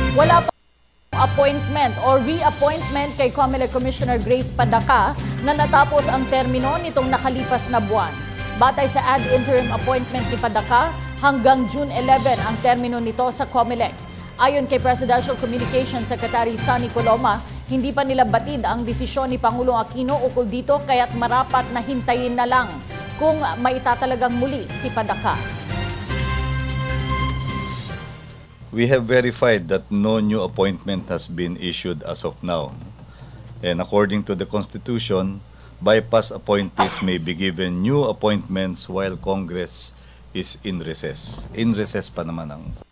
Wala pa appointment or reappointment kay COMELEC Commissioner Grace Padaca na natapos ang termino nitong nakalipas na buwan. Batay sa ad interim appointment ni Padaca, hanggang June 11 ang termino nito sa COMELEC. Ayon kay Presidential Communications Secretary Sonny Coloma, hindi pa nila batid ang desisyon ni Pangulong Aquino ukol dito kaya't marapat na hintayin na lang kung maitatalagang muli si Padaca. We have verified that no new appointment has been issued as of now. And according to the Constitution, bypass appointees may be given new appointments while Congress is in recess. In recess pa naman ang